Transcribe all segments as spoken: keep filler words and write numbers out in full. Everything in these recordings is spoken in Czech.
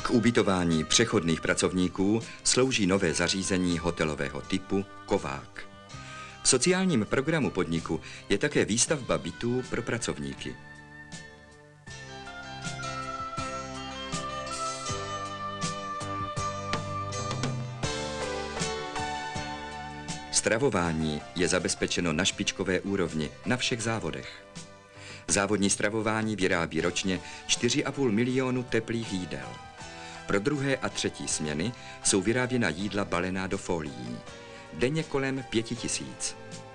K ubytování přechodných pracovníků slouží nové zařízení hotelového typu Kovák. V sociálním programu podniku je také výstavba bytů pro pracovníky. Stravování je zabezpečeno na špičkové úrovni na všech závodech. Závodní stravování vyrábí ročně čtyři a půl milionu teplých jídel. Pro druhé a třetí směny jsou vyráběna jídla balená do folií. Denně kolem pěti tisíc.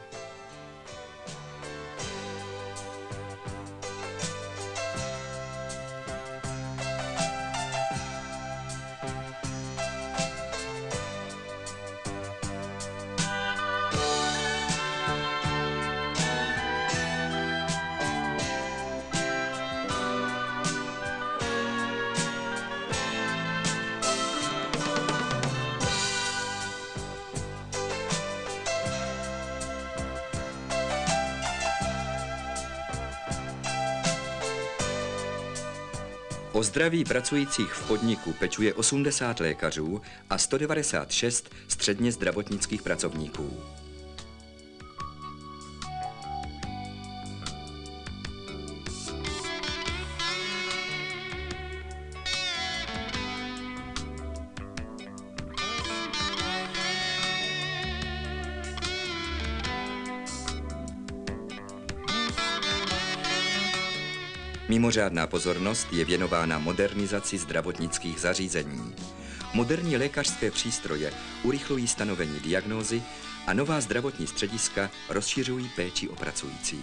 O zdraví pracujících v podniku pečuje osmdesát lékařů a sto devadesát šest středně zdravotnických pracovníků. Mimořádná pozornost je věnována modernizaci zdravotnických zařízení. Moderní lékařské přístroje urychlují stanovení diagnózy a nová zdravotní střediska rozšiřují péči o pracující.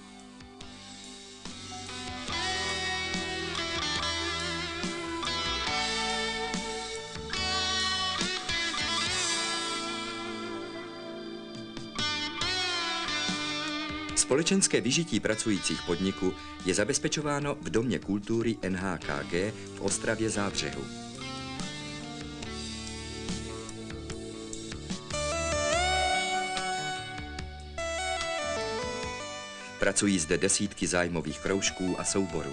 Společenské vyžití pracujících podniku je zabezpečováno v Domě kultury N H K G v Ostravě Závřehu. Pracují zde desítky zájmových kroužků a souborů.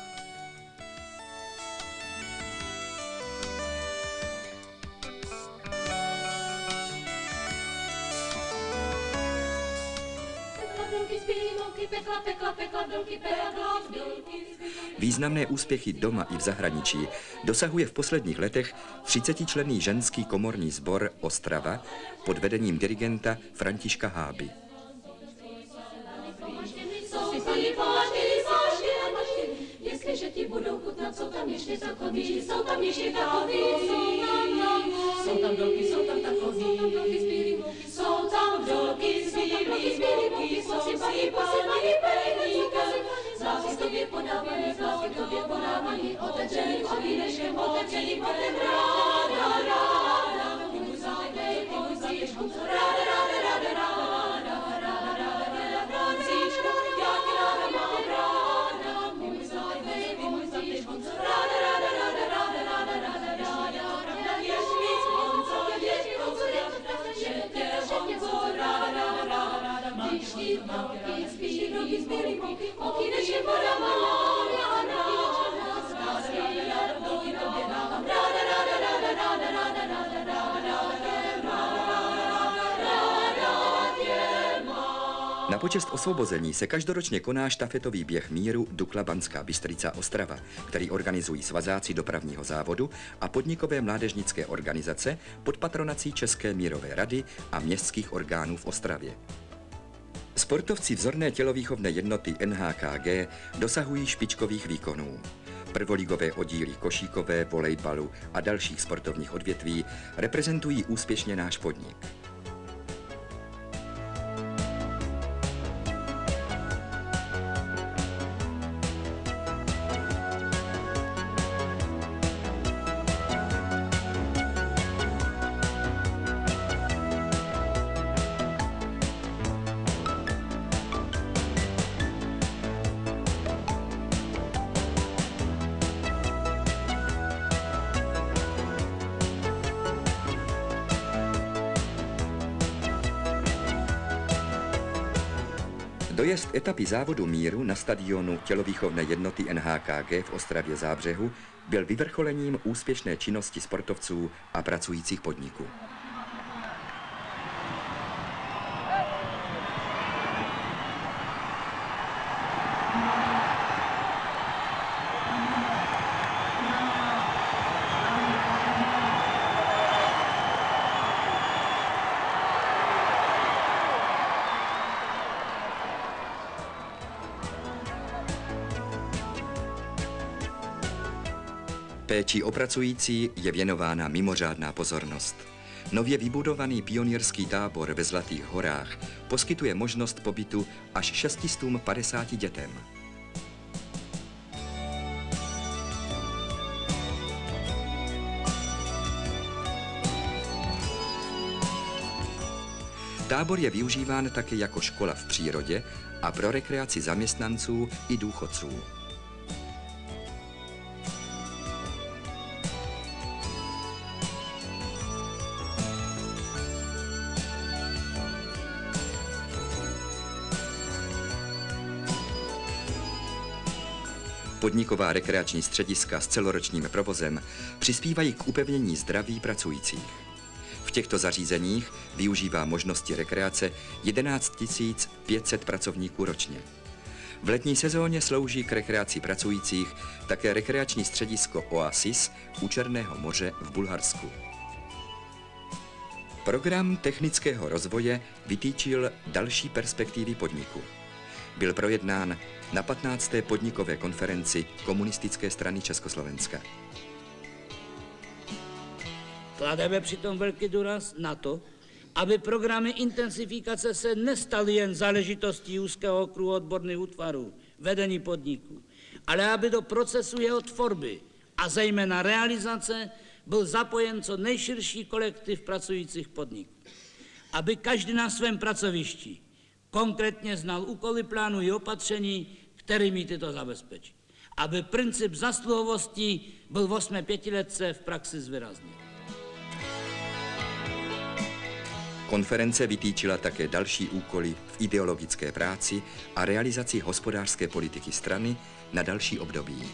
Významné úspěchy doma i v zahraničí dosahuje v posledních letech třicetičlenný ženský komorní sbor Ostrava pod vedením dirigenta Františka Háby. Jestliže ti budou chutnat, jsou tam ještě takový, jsou tam ještě takový, jsou tam dolky, jsou tam takový, jsou tam dolky z bílý mouky, posypaný pány peníkem, zvlášť tobě podávaný, zvlášť tobě podávaný, otevřený ovinečkem, otevřený patem, ráda, ráda, ty můj zájde, ty můj záječku, ráda, ráda, ráda, ráda, ráda, ráda, ráda, Francíčka, já tě ráda mám ráda, ty můj zájde, ty můj záječku, ráda, ráda, ráda, ráda, ráda, ráda, ráda, ráda, věř víc, Honco, věř, Honco, že tě, Honco, ráda, ráda, ráda, ráda, máš ty mouky, spíš drogy z bílý mouky, mouky než je voda malá, ráda, ráda, ráda, ráda, dolky tobě dávám, ráda, ráda, ráda, ráda, ráda, ráda, ráda, Na počest osvobození se každoročně koná štafetový běh míru Dukla Banská Bystrica Ostrava, který organizují svazáci dopravního závodu a podnikové mládežnické organizace pod patronací České mírové rady a městských orgánů v Ostravě. Sportovci vzorné tělovýchovné jednoty N H K G dosahují špičkových výkonů. Prvoligové oddíly košíkové, volejbalu a dalších sportovních odvětví reprezentují úspěšně náš podnik. Dojezd etapy závodu míru na stadionu tělovýchovné jednoty N H K G v Ostravě Zábřehu byl vyvrcholením úspěšné činnosti sportovců a pracujících podniků. Péči o pracující je věnována mimořádná pozornost. Nově vybudovaný pionýrský tábor ve Zlatých horách poskytuje možnost pobytu až šest set padesáti dětem. Tábor je využíván také jako škola v přírodě a pro rekreaci zaměstnanců i důchodců. Podniková rekreační střediska s celoročním provozem přispívají k upevnění zdraví pracujících. V těchto zařízeních využívá možnosti rekreace jedenáct tisíc pět set pracovníků ročně. V letní sezóně slouží k rekreaci pracujících také rekreační středisko Oasis u Černého moře v Bulharsku. Program technického rozvoje vytýčil další perspektivy podniku. Byl projednán na patnácté podnikové konferenci Komunistické strany Československa. Klademe přitom velký důraz na to, aby programy intenzifikace se nestaly jen záležitostí úzkého okruhu odborných útvarů, vedení podniků, ale aby do procesu jeho tvorby a zejména realizace byl zapojen co nejširší kolektiv pracujících podniků. Aby každý na svém pracovišti konkrétně znal úkoly, plánu i opatření, kterými tyto zabezpečí. Aby princip zasluhovosti byl v osmé pětiletce v praxi zvýrazněn. Konference vytýčila také další úkoly v ideologické práci a realizaci hospodářské politiky strany na další období.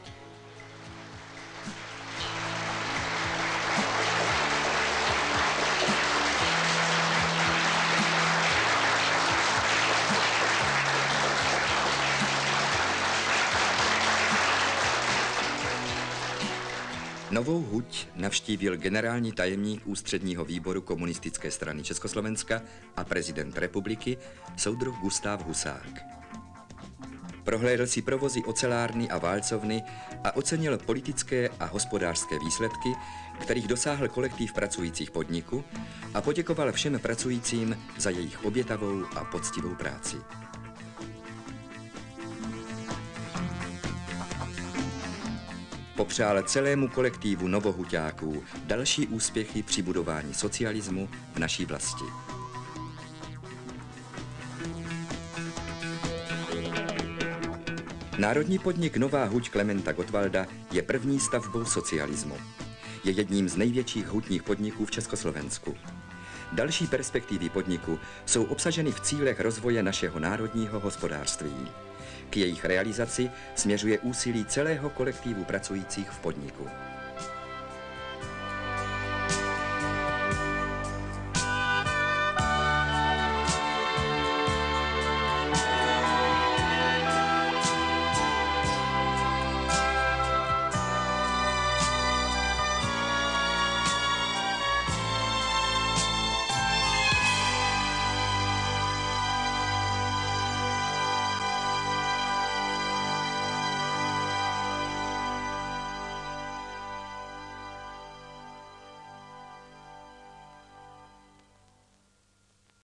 Novou huť navštívil generální tajemník Ústředního výboru Komunistické strany Československa a prezident republiky soudruh Gustav Husák. Prohlédl si provozy ocelárny a válcovny a ocenil politické a hospodářské výsledky, kterých dosáhl kolektiv pracujících podniku, a poděkoval všem pracujícím za jejich obětavou a poctivou práci. Popřál celému kolektivu novohuťáků další úspěchy při budování socialismu v naší vlasti. Národní podnik Nová huť Klementa Gottwalda je první stavbou socialismu. Je jedním z největších hutních podniků v Československu. Další perspektivy podniku jsou obsaženy v cílech rozvoje našeho národního hospodářství. K jejich realizaci směřuje úsilí celého kolektivu pracujících v podniku.